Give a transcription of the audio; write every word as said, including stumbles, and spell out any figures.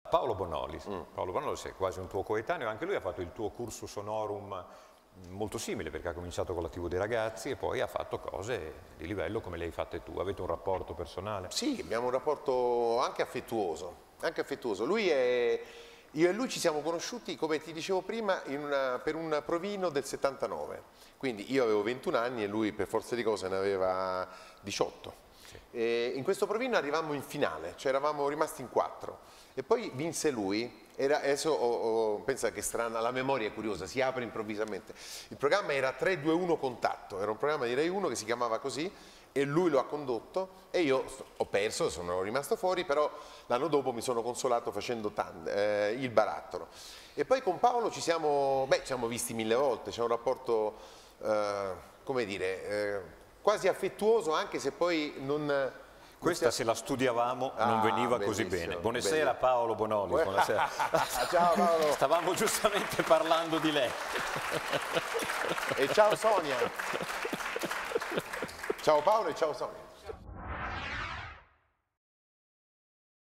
Paolo Bonolis. Mm. Paolo Bonolis è quasi un tuo coetaneo, anche lui ha fatto il tuo cursus honorum molto simile, perché ha cominciato con la tivù dei ragazzi e poi ha fatto cose di livello come le hai fatte tu. Avete un rapporto personale? Sì, abbiamo un rapporto anche affettuoso, anche affettuoso. Lui è... Io e lui ci siamo conosciuti, come ti dicevo prima, in una... per un provino del settantanove. Quindi io avevo ventuno anni e lui per forza di cose ne aveva diciotto. Sì. E in questo provino arrivavamo in finale, cioè eravamo rimasti in quattro. E poi vinse lui. Era, adesso oh, oh, pensa che strana, la memoria è curiosa, si apre improvvisamente. Il programma era tre due uno Contatto, era un programma di Rai uno che si chiamava così e lui lo ha condotto e io ho perso, sono rimasto fuori, però l'anno dopo mi sono consolato facendo tand, eh, il barattolo. E poi con Paolo ci siamo, beh, ci siamo visti mille volte, c'è un rapporto, eh, come dire, eh, quasi affettuoso, anche se poi non... Questa se la studiavamo non ah, veniva così bene. Buonasera bellissimo. Paolo Bonolis, buonasera. Ciao Paolo. Stavamo giustamente parlando di lei. E ciao Sonia. Ciao Paolo e ciao Sonia.